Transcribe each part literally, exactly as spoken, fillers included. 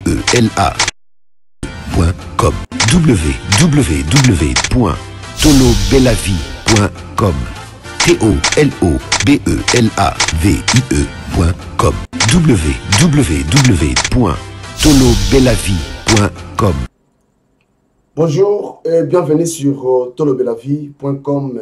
E L A point com w w w point tolo bella vie point com T O L O B E L A V I E point com w w w point tolo bella vie point com. Bonjour et bienvenue sur uh, tolo bella vie point com.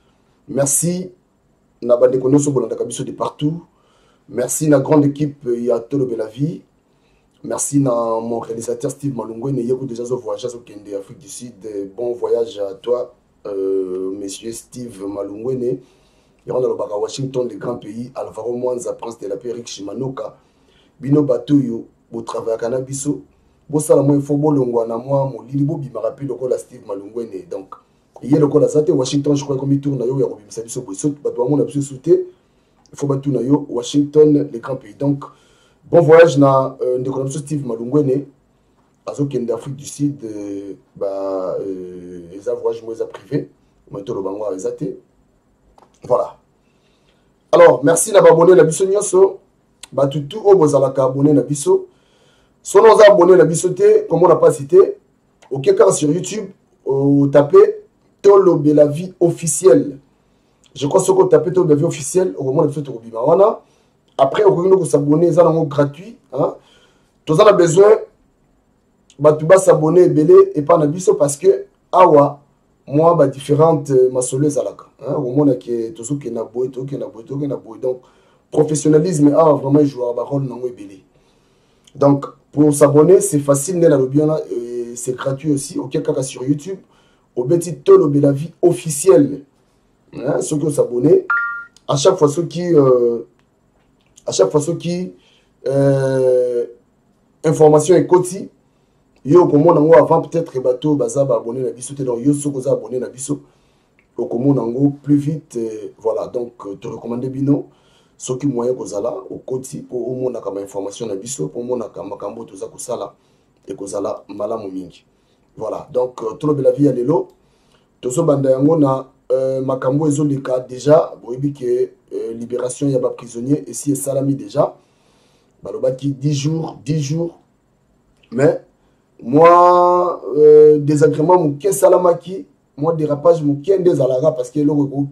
Merci na bande konoso bolanda kabiso de partout. Merci na grande équipe ya Tolo bella vie. Merci na mon réalisateur Steve Malungwene yeko déjà zo voyage au Kende Afrique du Sud. Bon voyage à toi euh, monsieur Steve Malungwene. Il rentre dans le Washington, les grands pays. Alvaro Mwanza, prince de la paix, Rick Shimanoka. Bino Batoyo, au travail à Canabiso. Bo sala mo info bo longwa na moi mo lilibo bi marapi loko la Steve Malungwene. Donc hier loko la sate Washington, je crois comme il tourne yo ya ko bimisa biso bo so bato mo na biso souté. Il faut battre na yo Washington, les grands pays. Donc bon voyage na euh, ndeko na biso Steve Malungwene. Azo Kende Afrique du Sud euh, ba euh, les voyages mo za privé. Mo to lo bangwa ezate. Voilà. Alors, merci d'avoir abonné à la biso nyonso. Bah tout tout au bozalaka abonné na biso. Si on a abonné à la biso te, comme on n'a pas cité, au quelqu'un sur YouTube, au tapez Tolo bella vie officiel. Je crois que si on tape Tolo bella vie officiel, au moment de biso to bima. Après, on peut s'abonner, ça c'est gratuit. Hein. Tous on a besoin, bah tu vas s'abonner belé et pas na biso parce que awa. Moi, bah, différentes euh, masoleuses à la hein, au monde qui est tout ce qui est naboé, tout qui est naboé, tout qui est naboé. Donc, professionnalisme a vraiment joué un rôle dans le belé. Donc, pour s'abonner, c'est facile, c'est gratuit aussi. Auquel cas sur YouTube, au petit Tolo bella vie officiel. Hein, ceux qui s'abonnent, à chaque fois ceux qui, euh, à chaque fois ceux qui, euh, information est quotidienne. Yo comme on avant peut-être bateau baza abonné na biso donc yo soko za abonné na biso au comme on plus vite euh, voilà donc euh, te recommander bino ce qui moyen kozala au côté pour au monde comme information na biso pour monde comme makambo to za kosala et kozala malamu mingi voilà donc euh, Tolo bella vie alelo to so banda yango na euh, makambo ezo le cas déjà boyebi que euh, libération ya ba prisonnier et si salami déjà balobaki dix jours dix jours mais moi euh, désagrément mouké salamaki moi dérapage mouké des alaga parce que le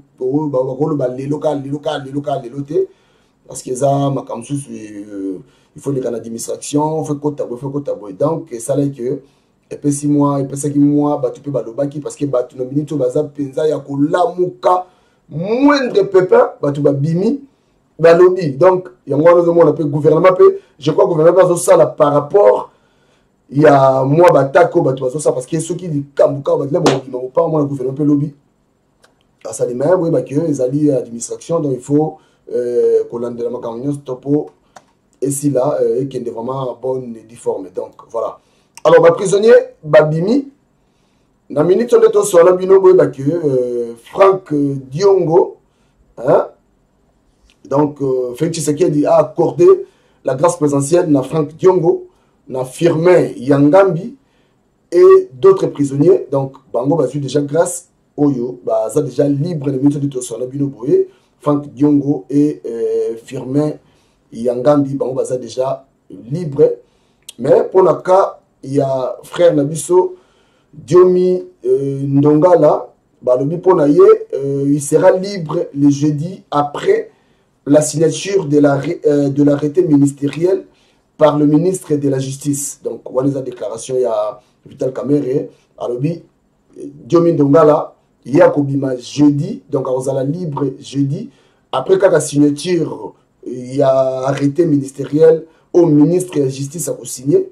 le local le local le local le loté parce que ça ma comme il faut les canaux d'administration faut que tu faut que tu donc ça là que et puis six mois et puis cinq mois bah tu peux balobaki parce que bah tu nomines tout baza penza ya ko lamuka moindre pépin bah tu vas bimi bah lobby donc il y a moi on appelle gouvernement je crois gouvernement ça là par rapport il y a moi batako bato ça parce que ceux qui dit kamuka ba bon pas moi le gouvernement peut lobby à ça les mêmes oui bah que les alliés administration donc il faut euh qu'on lande la macaron topo et si là et qui est vraiment bonne et difforme donc voilà alors ba prisonnier babimi na minute on est sur la bino oui bah que Franck Diongo hein donc Félix Tshisekedi a accordé la grâce présidentielle na Franck Diongo na Firmin Yangambi et d'autres prisonniers donc bango bazu déjà grâce oyo baza déjà libre les minutes de tosona bino boye Franck Diongo et euh, Firmin Yangambi bango baza déjà libre mais pour le cas il y a frère Nabiso Diomi euh, Ndongala balobi pona ye euh, il sera libre le jeudi après la signature de la euh, de l'arrêté ministériel par le ministre de la Justice. Donc, on a des déclarations, il y a Vital Kamere, Alobi, Diomi Ndongala, il y a Kobima jeudi, donc on a la libre jeudi. Après, quand la signature, il y a arrêté ministériel au ministre de la Justice à signer,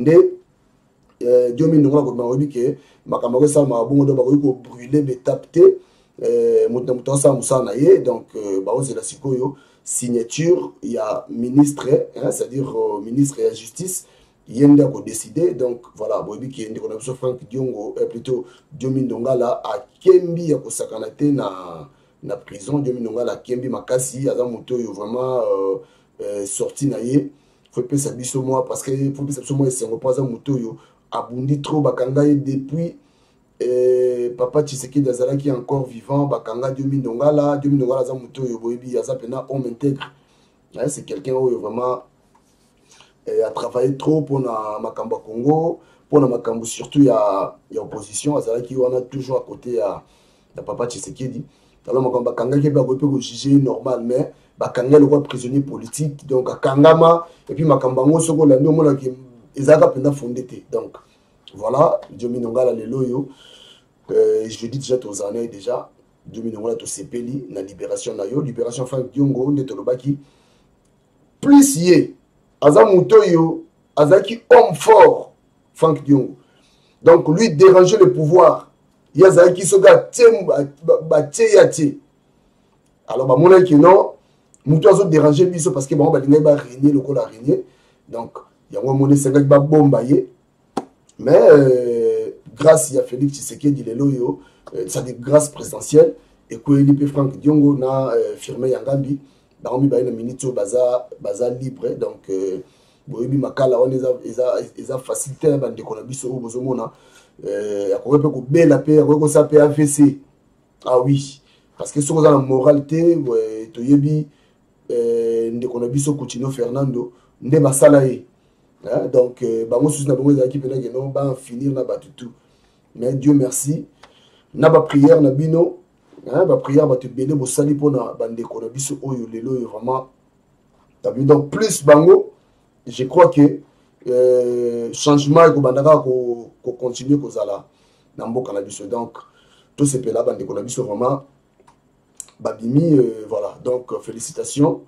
Diomi Ndongala, Kobima, que Makamare Salma, bon, on a brûlé, mais tapé, Moutamoutansa Moussanaye, donc, c'est la Sikoyo. Signature, il y a ministre, hein, c'est-à-dire euh, ministre de la Justice, il y a décidé, donc voilà, bon, il y a Franck Diongo, euh, plutôt Diomi Ndongala à Kembi, à Sakanate na na prison, Diomi Ndongala à Kembi, Makasi, à Zamoto, vraiment euh, euh, sorti naïe, faut pas s'habiller sur moi parce que faut pas s'habiller sur moi, c'est un repas à Zamoto, abundi trop, bakangaye depuis. Et papa Tshisekedi Azala qui est encore vivant, Bakanga Diomi Ndongala, Diomi Ndongala Zamuto Yoboibi Yazapena homme intègre. C'est quelqu'un où vraiment et a travaillé trop pour na Makamba Congo, pour na Makambo surtout il y a il y a opposition, azala qui on a toujours à côté à la papa Tshisekedi. Alors Makamba Kanga qui va peut juger normal mais Bakanga le roi prisonnier politique donc à Kangama et puis Makamba Ngo soko la ndo mona qui ezaka penda fondé donc voilà Diomi Nongala le loyo euh, je dis déjà aux années déjà Diomi Nongala to sepeli na libération na yo libération Frank Diongo de Tolobaki plus yé Aza Moutoyo, Azaki homme fort, Frank Diongo. Donc lui déranger le pouvoir. Il y a Zaki Soga Tiem Baté Yati. Alors, bah, mon avis, non, Moutoyo a dérangé Biso parce que bon, bah, il n'a pas régné, le col a régné. Donc, il y a un moment où il va bombayer. Mais euh, grâce à Félix Tshisekedi, il est loyo, ça dit grâce présidentielle, et que Elipe Frank Diongo n'a euh, firmé Yangambi. Dans le minute baza baza libre donc boyebi makala on eza eza eza facilité bande konabiso bozomona euh akope ko bela pe ko sa pe A V C ah oui parce que sur la moralité to yebi euh nde konabiso Coutinho Fernando nde basala ye donc bango sous na bango za équipe na non ba finir na batutu mais Dieu merci na ba prière na bino. Hein, bah prière bah te bénir pour sali pour na bande konabiso oyo lelo vraiment donc plus bango je crois que euh, changement ko bandaka ko ko continuer ko zala na mboka na biso donc tout ce pe là bande konabiso vraiment babimi euh, voilà donc euh, félicitations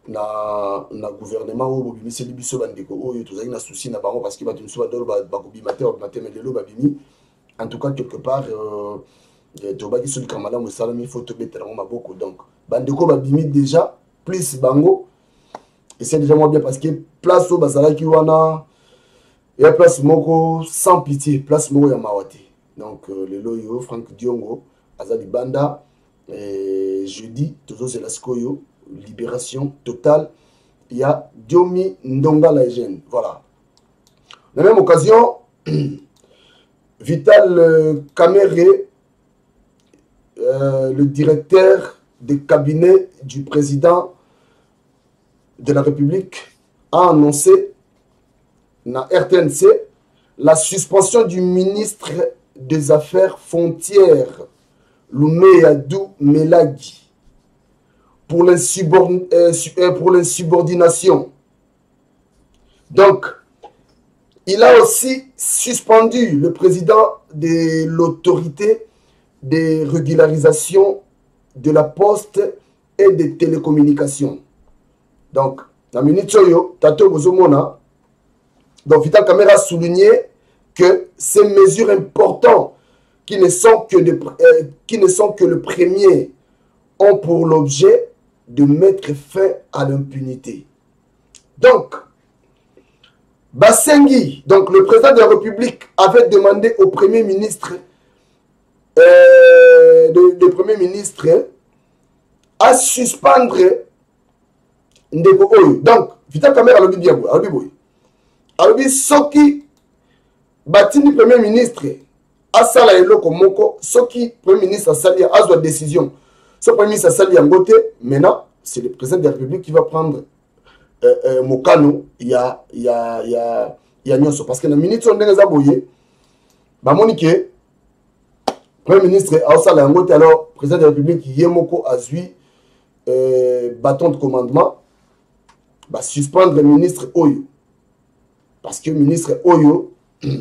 na na gouvernement o babimi c'est biso bande ko oyo tozali na souci na bango parce que ba tunso ba dolo ba ba ko bimate ba maté mais lelo babimi en tout cas quelque part euh, Tobaki sur le Kamala Moussalami, il faut te mettre en beaucoup. Donc, Bandeko Babimi déjà, plus Bango. Et c'est déjà moins bien parce que place au Basala Kiwana, et place Moko sans pitié, place Moko Yamawati. Donc, euh, le loyo, Frank Diongo, Azali Banda, et jeudi, toujours c'est la Skoyo, libération totale. Il y a Diomi Ndonga la Gêne. Voilà. La même occasion, Vital euh, Kamere, Euh, le directeur de cabinet du président de la République a annoncé na R T N C la suspension du ministre des Affaires frontières Loumeyadou Melagi pour l'insubordination. Donc, il a aussi suspendu le président de l'autorité des régularisations de la poste et des télécommunications. Donc, la minute Soyo, Tato Bozomona, donc Vital Kamere a souligné que ces mesures importantes qui ne sont que, de, euh, qui ne sont que le premier ont pour l'objet de mettre fin à l'impunité. Donc, Basengi, donc le président de la République, avait demandé au Premier ministre Euh, de, de Premier ministre hein, à suspendre Ndeko Oyo. Donc, Vital Kamere a l'obi bien boy, a l'obi boy. A l'obi soki batini Premier ministre a sala eloko moko, soki Premier ministre a sali a zwa décision. Ce Premier ministre a sali en gote, maintenant, c'est le président de la République qui va prendre euh, euh, Mokano, il y a il y a il y a il y a nyonso parce que la minute on ndenge za boye, ba monike Premier ministre Aosala Yangote, alors président de la République Yemoko Azui, euh, bâton de commandement, bah, suspendre le ministre Oyo. Parce que le ministre Oyo,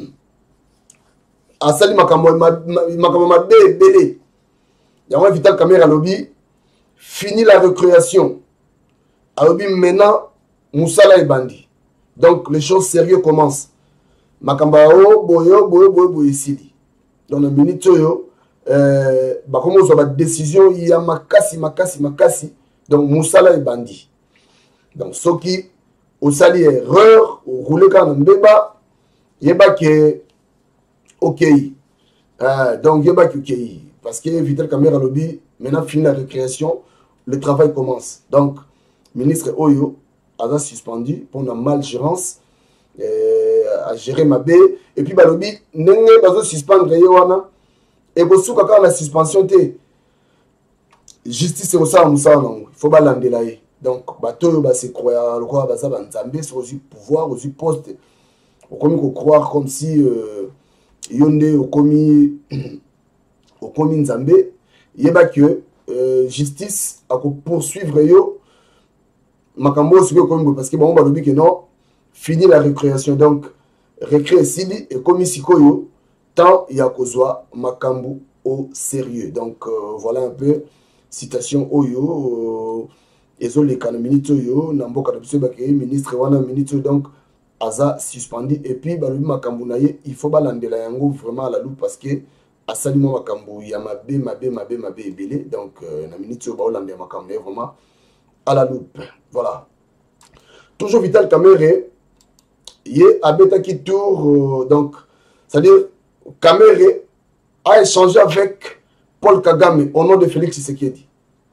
Asali Makambo Mabé Bélé, Yamwa Vital Kamere Alobi, fini la récréation. Alobi maintenant, Moussala et Bandi. Donc les choses sérieuses commencent. Makambao, Boyo, Boyo, Boyo, Boyo, Sili. Dans la minute Oyo, Euh, bah comment on va décision il y a makasi makasi makasi donc Moussala et Bandi donc ceux qui au sali erreur au rouler quand on débat yeba que ok euh, donc yeba que ok parce que Vital Kamere lobby maintenant fini la récréation le travail commence donc ministre Oyo a suspendu pour la malgérance euh, à gérer ma baie et puis bah lobby n'engue pas suspendre yewana et pour ceux qui ont la suspension, justice c'est au sein de il faut pas l'endeler. Donc, bateau, bah, c'est croire, le quoi, bah, ça, bah, Nzambé, c'est aussi pouvoir, aussi poste. On peut croire comme si euh, Yonde, au commis, au commis Nzambé, il y a que euh, justice à poursuivre yo, Makambo, c'est comme parce que bon, on va dire que non, fini la récréation. Donc, récré Sili et commis Sikoyo, tant il y a Kozwa, Makambo au sérieux. Donc, euh, voilà un peu, citation Oyo. Euh, et les canaux yo nambo kadabso bake ministre wana ministre donc aza suspendu et puis balobi makambu na ye il faut balandela yango vraiment à la loupe parce que asalimo makambu ya mabe mabe mabe mabe ebele donc euh, na ministre ba olande makambu vraiment à la loupe. Voilà, toujours Vital Kamerhe ye abeta qui tour euh, donc c'est-à-dire Kamerhe a échangé avec Paul Kagame au nom de Félix Tshisekedi.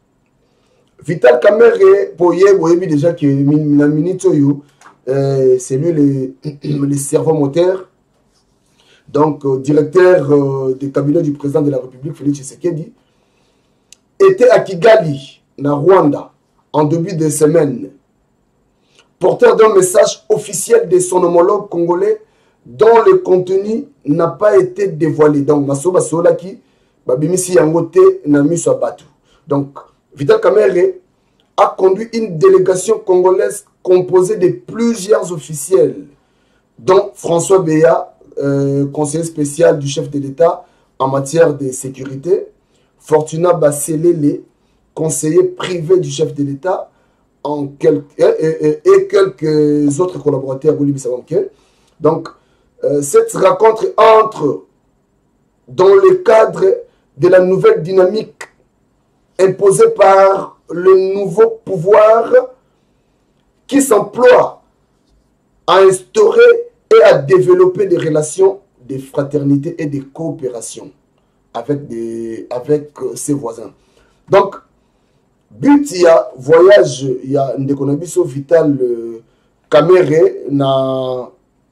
Vital Kamerhe, pour y avoir déjà que la minute, euh, c'est lui le, le cerveau moteur, donc euh, directeur euh, du cabinet du président de la République, Félix Tshisekedi, était à Kigali, na Rwanda, en début de semaine, porteur d'un message officiel de son homologue congolais dont le contenu n'a pas été dévoilé. Donc, Masoba Solaki, Babimisi Yangote, Nami Swabatu. Donc, Vital Kamerhe a conduit une délégation congolaise composée de plusieurs officiels, dont François Béa, euh, conseiller spécial du chef de l'État en matière de sécurité, Fortuna Baselele, conseiller privé du chef de l'État, en quelques, et, et, et quelques autres collaborateurs. Donc, euh, cette rencontre entre dans le cadre de la nouvelle dynamique imposé par le nouveau pouvoir qui s'emploie à instaurer et à développer des relations de fraternité et de coopération avec, des, avec ses voisins. Donc, but, il y a voyage, il y a un déconabiso Vital Kamerhe na,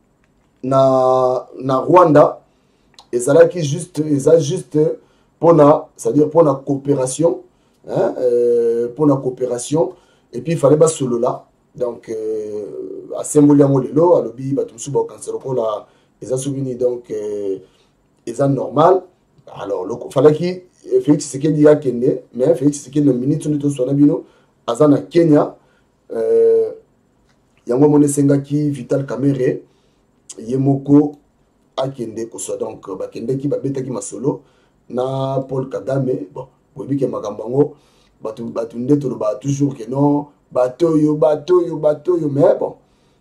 na, na Rwanda, et ça là qui juste, et ça juste pour la, c'est-à-dire pour la coopération. Hein, euh, pour la coopération et puis il fallait pas solo là donc à symboliser molelo à l'obi batumsu ba cancer ko la les a souvenirs donc euh, ils sont normal alors il fallait qu'il Félix Tshisekedi ya kende mais Félix Tshisekedi le ministre de tout bino azana Kenya euh yango mone senga ki Vital Kamerhe yemoko akende ko so donc ba kende ki ba beta ki masolo na Paul Kagame bon. Oui, que Magambango, Batunde, tout le toujours que non, bateau, yo, bateau, yo, bateau, yo, mais bon,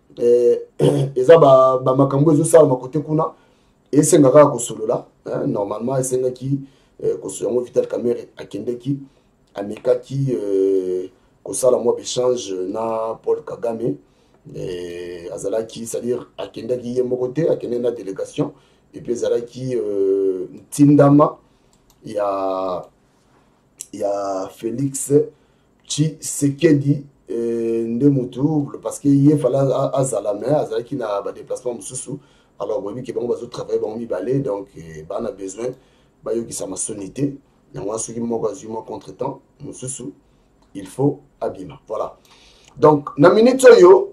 et ça, bah, Makambo, ils ont ça, ma côté kuna, et c'est un gars qui là, normalement, c'est un gars qui, qu'on Vital Kamerhe, à Kendeki, à Meka qui, qu'on ça, la moi, échange, na Paul Kagame, et Azala qui, c'est-à-dire, à Kendeki, il y a mon côté, à Kendeki, la délégation, et puis Azala qui, Tindama, il y a, il y a Félix Tshisekedi Ndemutu parce qu'il fallait à Zalame, à Zalame qui n'a pas de déplacement Moussou. Alors, oui, qui va travailler, on va aller, donc, on a besoin, qui ça m'a sonité, il y a ceux qui m'ont contre-temps, Moussou, il faut habillement. Voilà. Donc, dans la minute,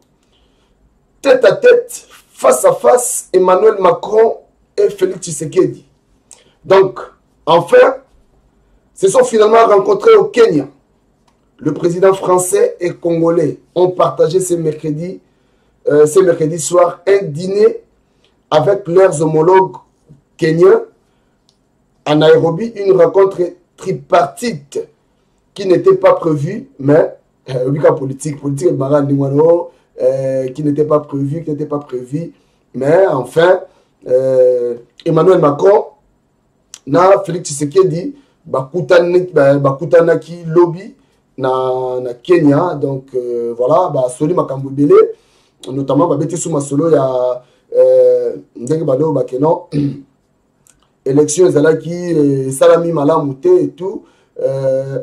tête à tête, face à face, Emmanuel Macron et Félix Tshisekedi. Donc, enfin, se sont finalement rencontrés au Kenya. Le président français et congolais ont partagé ce mercredi, euh, ce mercredi soir un dîner avec leurs homologues kenyans à Nairobi, une rencontre tripartite qui n'était pas prévue, mais euh, politique, politique euh, qui n'était pas prévue, qui n'était pas prévue, mais enfin, euh, Emmanuel Macron na Félix Tshisekedi bakutanaki lobby na, na Kenya, donc euh, voilà, bah soli makambo belé, notamment ba beti suma solo ya euh ndenge balo ba keno élection ezalaki salami malamu te et tout euh,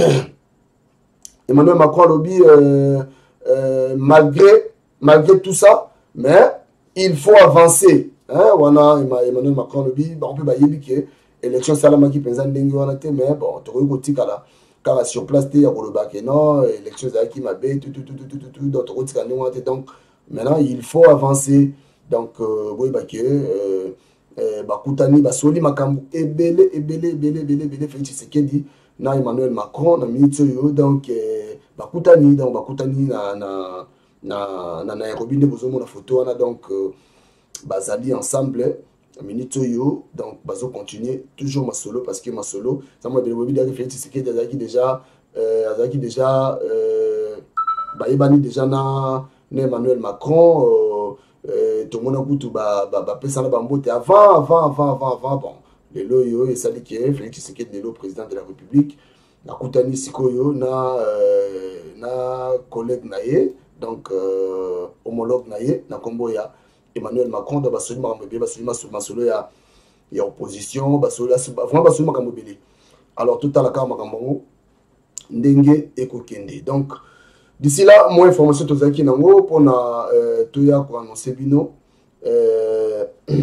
Emmanuel Macron lobby euh, euh, malgré malgré tout ça, mais il faut avancer, hein, wana Emmanuel Macron lobby ba on peut ba yebi que élection salama qui pensa ndenge wana te, mais bon to ko tikala car sur place il y a le bac et non élection qui m'a bé tout tout tout tout tout tout d'autres autres candidatures. Donc maintenant il faut avancer. Donc oui bah que bakutani basoli makambo ebele ebele ebele ebele ebele Félix Tshisekedi na Emmanuel Macron na minute yo. Donc bakutani donc bakutani na na na na Nairobi ne bozo mona photo wana. Donc bazali ensemble minute yo. Donc bazo continuer toujours ma solo parce que ma solo ça moi bele dire que Félix Tshisekedi azaki déjà euh azaki déjà euh ba yebani déjà na Emmanuel Macron euh, Euh, tout le monde a goûté bah bah bah personne n'a bamboté avant avant avant avant avant bon les loyaux et ça dit que Félix Tshisekedi le président de la République na kutani sikoyo na euh, na collègue naie donc euh, homologue naie na kombo ya Emmanuel Macron dans basoli makambo bien basoli masolo ya ya opposition basoli vraiment basoli makambo belé. Alors tout à la carte makambo ndenge ekokende. Donc d'ici là, moi, information de Zaki Nango pour euh, Toya pour annoncer Bino. Euh,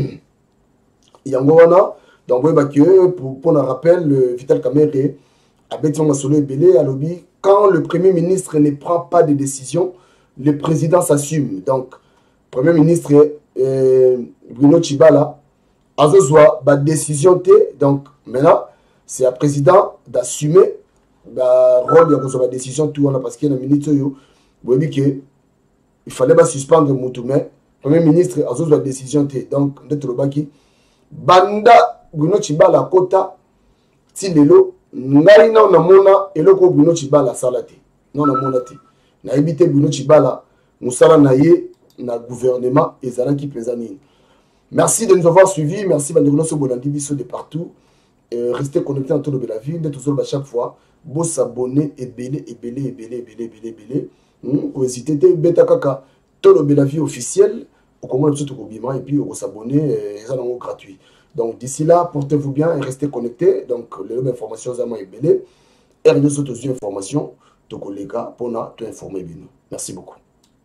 Yangoana, donc, pour, pour un rappel, le Vital Kamere a bêtement solo belé à lobby. Quand le Premier ministre ne prend pas de décision, le président s'assume. Donc, Premier ministre euh, Bruno Tshibala a besoin de décision. Donc, maintenant, c'est à président d'assumer. Bah rôle de la décision tout parce qu'il y a une minute yo que il fallait pas suspendre Moutoumé premier ministre a besoin de décision donc d'être baki banda Bruno Tshibala kota ti lelo ngai na na mona eloko Bruno Tshibala salate non na mona te na éviter Bruno Tshibala musala na ye na gouvernement ezalaki pesani. Merci de nous avoir suivis, merci Bandegolo so bolandi biso de partout. Euh, restez connectés en Tolo Bella Vie, toujours à chaque fois. Beau s'abonner et belé et belé et belé belé belé belé. Vous hésitez de bêta kaka Tolo Bella Vie officiel. Au comment tout au et puis vous s'abonner c'est un gratuit. Donc d'ici là, portez-vous bien et restez connectés. Donc les mêmes informations à moi et belé. Et nous autres informations. Donc les gars pour nous informer bien. Merci beaucoup.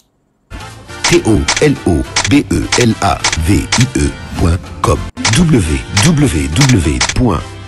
T O L O B E L A V I E point com w w w point